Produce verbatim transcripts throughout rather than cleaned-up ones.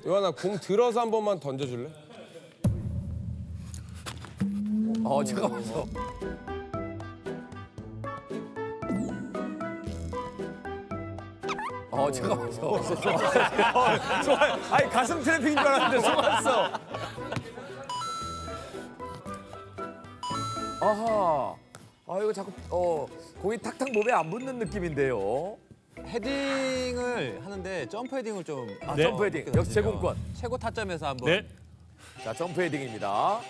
요한아, 공 들어서 한 번만 던져줄래? 어, 잠깐만요. 어, 잠깐만요. 좋아요. 아니 가슴 트래핑인 줄 알았는데 속았어. 아하. 아, 이거 자꾸 어 공이 탁탁 몸에 안 붙는 느낌인데요. 헤딩을 하는데 점프 헤딩을 좀 아, 네. 점프 헤딩. 역시 제공권. 최고 타점에서 한번 네. 자, 점프 헤딩입니다.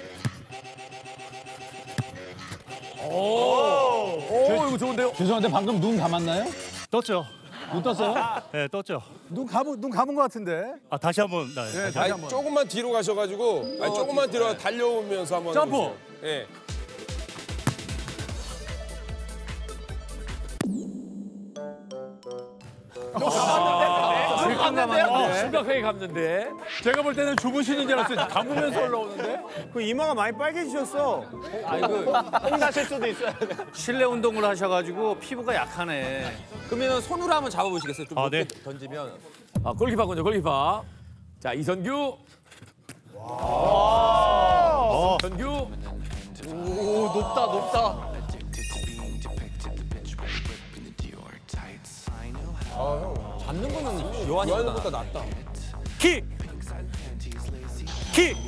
오, 오, 이거 좋은데요? 죄송한데 방금 눈 감았나요? 떴죠. 눈 떴어요? 네, 떴죠. 눈 감은 눈 감은 것 같은데. 아, 다시 한번. 네, 다시 아니, 한번. 조금만 뒤로 가셔가지고, 아니, 조금만 뒤로 가- 달려오면서 한번. 점프! 해보세요. 예. 감는데요? 심각하게 감는데. 제가 볼 때는 주무시는 줄 알았어요. 감으면서 올라오는데. 그 이마가 많이 빨개지셨어. 홈나실 수도 있어요. 실내 운동을 하셔가지고 피부가 약하네. 그러면 손으로 한번 잡아보시겠어요? 좀 아, 높게 네. 던지면. 아, 골키퍼군요, 골키퍼. 자, 이선규. 이선규. 오 높다 높다. 잡는 거는 요한이 요한보다 낫다. 킥! 킥!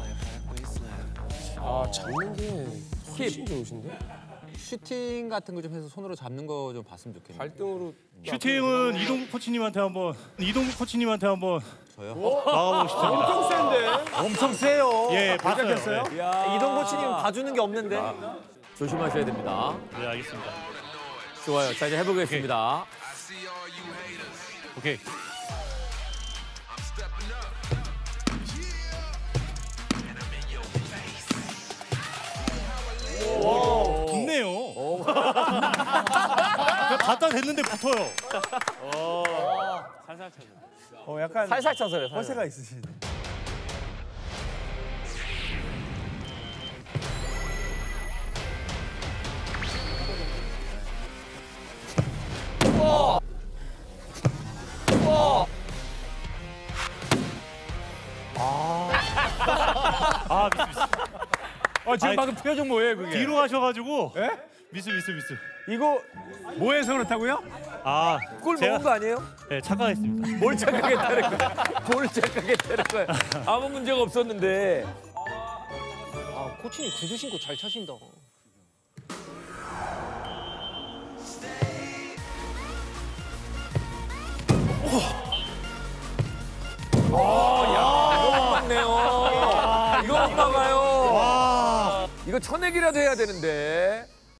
아, 잡는 게 훨씬 좋으신데? 슈팅 같은 거 좀 해서 손으로 잡는 거 좀 봤으면 좋겠네요. 발등으로. 슈팅은 이동국 코치님한테 한번 이동국 코치님한테 한번 저요? 나가보고 싶습니다. 엄청 센데. 엄청 세요. 예, 봤어요. 괜찮겠어요? 네. 야, 이동 코치님 봐주는 게 없는데. 조심하셔야 됩니다. 네, 알겠습니다. 좋아요. 자, 이제 해보겠습니다. 오케이. 붙네요. 갖다 댔는데 붙어요. 어, 약간 살살 쳐서요. 살살. 허세가 있으시네. 아, 미스 미스. 아, 지금 아니, 방금 표정 뭐예요, 그게? 뒤로 가셔가지고. 예? 미스 미스 미스. 이거 뭐해서 그렇다고요? 아, 골 제가- 먹은 거 아니에요? 네, 착각했습니다. 뭘 착각했다는 거야? 뭘 착각했다는 거야? 아무 문제가 없었는데. 아, 코치님 구두 신고 잘 차신다. 맞네요. 이거 못 막아요. 이거 쳐내기라도 해야 되는데.